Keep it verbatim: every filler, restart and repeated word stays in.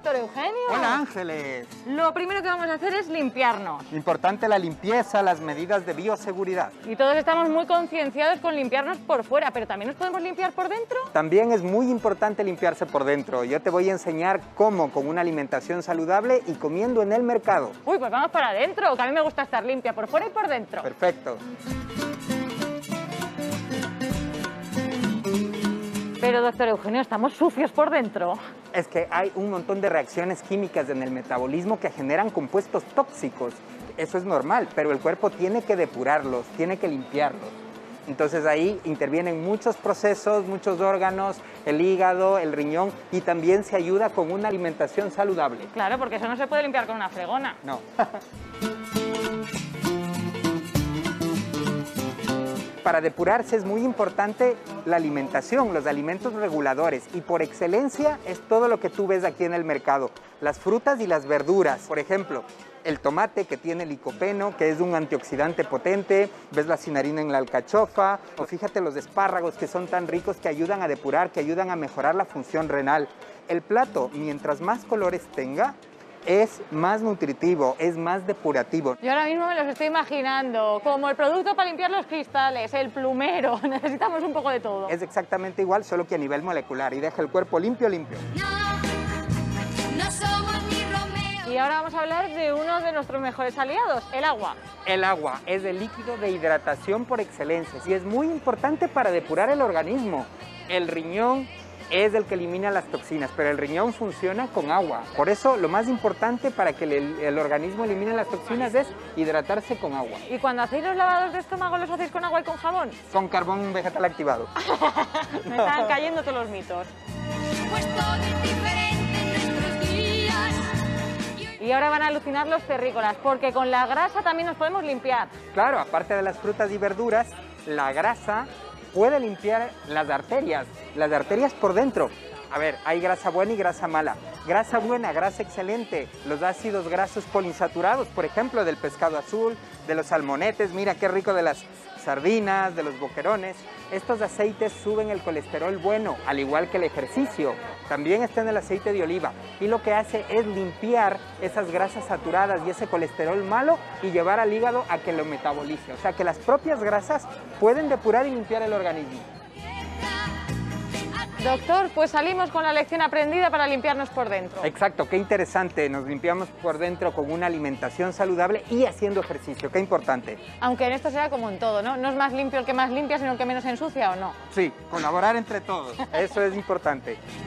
doctor Eugenio. Hola, Ángeles. Lo primero que vamos a hacer es limpiarnos. Importante la limpieza, las medidas de bioseguridad. Y todos estamos muy concienciados con limpiarnos por fuera, pero ¿también nos podemos limpiar por dentro? También es muy importante limpiarse por dentro. Yo te voy a enseñar cómo con una alimentación saludable y comiendo en el mercado. Uy, pues vamos para adentro, que a mí me gusta estar limpia por fuera y por dentro. Perfecto. Pero, doctor Eugenio, estamos sucios por dentro. Es que hay un montón de reacciones químicas en el metabolismo que generan compuestos tóxicos. Eso es normal, pero el cuerpo tiene que depurarlos, tiene que limpiarlos. Entonces ahí intervienen muchos procesos, muchos órganos, el hígado, el riñón, y también se ayuda con una alimentación saludable. Claro, porque eso no se puede limpiar con una fregona. No. Para depurarse es muy importante la alimentación, los alimentos reguladores, y por excelencia es todo lo que tú ves aquí en el mercado, las frutas y las verduras. Por ejemplo, el tomate, que tiene licopeno, que es un antioxidante potente, ves la cinarina en la alcachofa, o fíjate los espárragos, que son tan ricos, que ayudan a depurar, que ayudan a mejorar la función renal. El plato, mientras más colores tenga, es más nutritivo, es más depurativo. Yo ahora mismo me los estoy imaginando como el producto para limpiar los cristales, el plumero. Necesitamos un poco de todo. Es exactamente igual, solo que a nivel molecular, y deja el cuerpo limpio, limpio. No, no somos ni Romeo. Y ahora vamos a hablar de uno de nuestros mejores aliados, el agua. El agua es el líquido de hidratación por excelencia y es muy importante para depurar el organismo. El riñón es el que elimina las toxinas, pero el riñón funciona con agua. Por eso lo más importante para que el, el organismo elimine las toxinas es hidratarse con agua. ¿Y cuando hacéis los lavados de estómago los hacéis con agua y con jabón? Con carbón vegetal activado. Me están cayendo todos los mitos. Pues todo es diferente en nuestros días. Y ahora van a alucinar los terrícolas, porque con la grasa también nos podemos limpiar. Claro, aparte de las frutas y verduras, la grasa puede limpiar las arterias, las arterias por dentro. A ver, hay grasa buena y grasa mala. Grasa buena, grasa excelente, los ácidos grasos poliinsaturados, por ejemplo, del pescado azul, de los salmonetes, mira qué rico, de las sardinas, de los boquerones. Estos aceites suben el colesterol bueno, al igual que el ejercicio. También está en el aceite de oliva y lo que hace es limpiar esas grasas saturadas y ese colesterol malo y llevar al hígado a que lo metabolice. O sea que las propias grasas pueden depurar y limpiar el organismo. Doctor, pues salimos con la lección aprendida para limpiarnos por dentro. Exacto, qué interesante. Nos limpiamos por dentro con una alimentación saludable y haciendo ejercicio. Qué importante. Aunque en esto sea como en todo, ¿no? No es más limpio el que más limpia, sino el que menos ensucia, ¿o no? Sí, colaborar entre todos. Eso es importante.